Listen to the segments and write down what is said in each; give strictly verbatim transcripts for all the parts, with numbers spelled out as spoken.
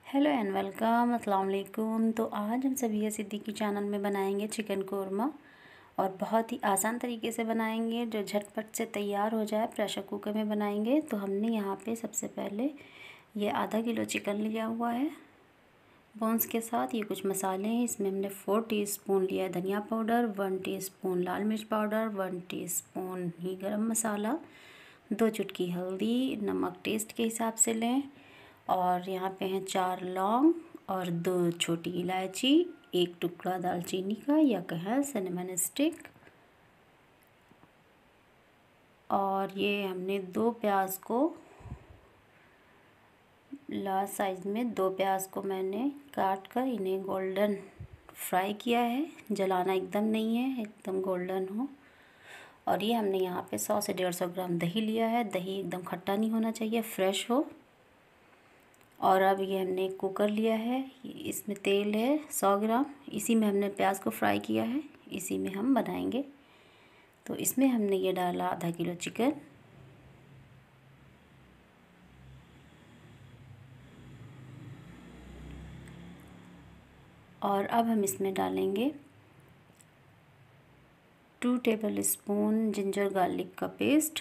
Hello and welcome, अस्सलाम वालेकुम। तो आज हम सबिया सिद्दीकी चैनल में बनाएंगे चिकन कोरमा और बहुत ही आसान तरीके से बनाएंगे जो झटपट से तैयार हो जाए। प्रेशर कुकर में बनाएंगे। तो हमने यहाँ पे सबसे पहले ये आधा किलो चिकन लिया हुआ है बोन्स के साथ। ये कुछ मसाले हैं। इसमें हमने फोर टीस्पून लिया है धनिया पाउडर, वन टीस्पून लाल मिर्च पाउडर, वन टीस्पून ही गरम मसाला, दो चुटकी हल्दी, नमक टेस्ट के हिसाब से लें। और यहाँ पे हैं चार लौंग और दो छोटी इलायची, एक टुकड़ा दालचीनी का या कहें सिनेमन स्टिक। और ये हमने दो प्याज को लार्ज साइज़ में दो प्याज को मैंने काट कर इन्हें गोल्डन फ्राई किया है। जलाना एकदम नहीं है, एकदम गोल्डन हो। और ये हमने यहाँ पे सौ से डेढ़ सौ ग्राम दही लिया है। दही एकदम खट्टा नहीं होना चाहिए, फ्रेश हो। और अब ये हमने एक कुकर लिया है, इसमें तेल है सौ ग्राम। इसी में हमने प्याज को फ्राई किया है, इसी में हम बनाएंगे। तो इसमें हमने ये डाला आधा किलो चिकन। और अब हम इसमें डालेंगे two tablespoon ginger garlic का पेस्ट,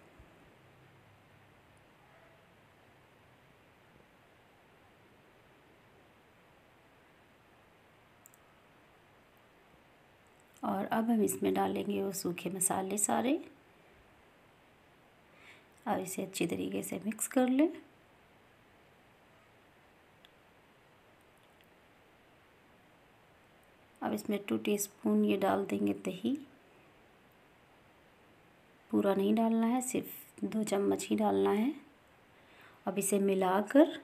और अब हम इसमें डालेंगे वो सूखे मसाले सारे। अब इसे अच्छी तरीके से मिक्स कर लें। अब इसमें टू टीस्पून ये डाल देंगे दही। पूरा नहीं डालना है, सिर्फ दो चम्मच ही डालना है। अब इसे मिलाकर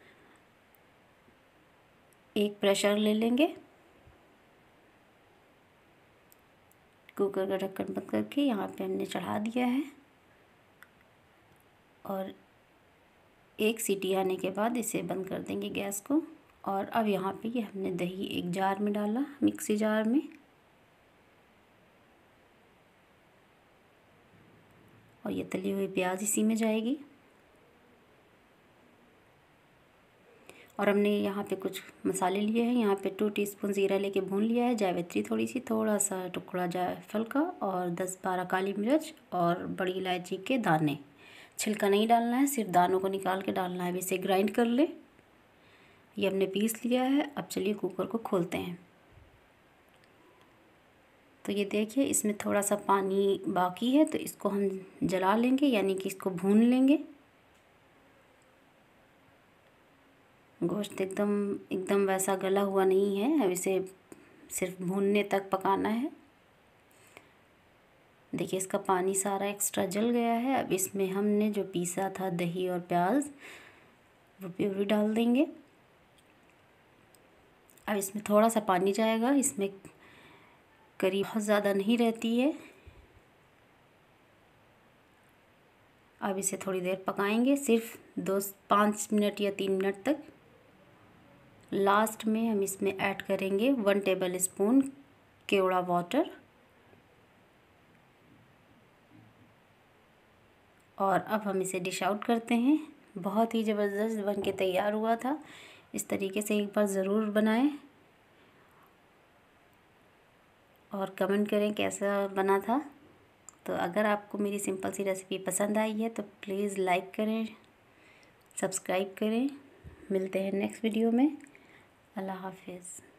एक प्रेशर ले लेंगे। कुकर का ढक्कन बंद करके यहाँ पे हमने चढ़ा दिया है। और एक सीटी आने के बाद इसे बंद कर देंगे गैस को। और अब यहाँ पे ये हमने दही एक जार में डाला, मिक्सी जार में। और ये तली हुई प्याज इसी में जाएगी। और हमने यहाँ पे कुछ मसाले लिए हैं। यहाँ पे टू टीस्पून ज़ीरा लेके भून लिया है, जावित्री थोड़ी सी, थोड़ा सा टुकड़ा जायफल का, और दस बारह काली मिर्च और बड़ी इलायची के दाने। छिलका नहीं डालना है, सिर्फ दानों को निकाल के डालना है। अब इसे ग्राइंड कर ले। ये हमने पीस लिया है। अब चलिए कुकर को खोलते हैं। तो ये देखिए इसमें थोड़ा सा पानी बाकी है, तो इसको हम जला लेंगे, यानी कि इसको भून लेंगे। गोश्त एकदम एकदम वैसा गला हुआ नहीं है। अब इसे सिर्फ भूनने तक पकाना है। देखिए इसका पानी सारा एक्स्ट्रा जल गया है। अब इसमें हमने जो पीसा था दही और प्याज, वो प्यूरी डाल देंगे। अब इसमें थोड़ा सा पानी जाएगा। इसमें करी बहुत ज़्यादा नहीं रहती है। अब इसे थोड़ी देर पकाएंगे, सिर्फ दो पाँच मिनट या तीन मिनट तक। लास्ट में हम इसमें ऐड करेंगे one tablespoon kewra water. और अब हम इसे डिश आउट करते हैं। बहुत ही ज़बरदस्त बन के तैयार हुआ था। इस तरीके से एक बार ज़रूर बनाएं और कमेंट करें कैसा बना था। तो अगर आपको मेरी सिंपल सी रेसिपी पसंद आई है तो प्लीज़ लाइक करें, सब्सक्राइब करें। मिलते हैं नेक्स्ट वीडियो में। अल्लाह हाफिज़।